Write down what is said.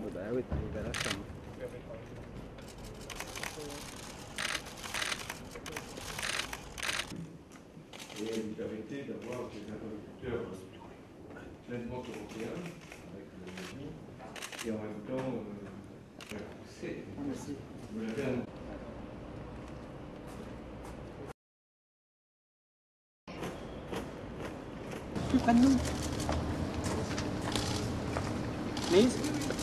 Bah oui, t'arrives à la fin. Et elle nous permettait d'avoir des interlocuteurs pleinement européens, avec le régime, et en même temps, c'est. Vous l'avez annoncé. Plus près de nous. Please.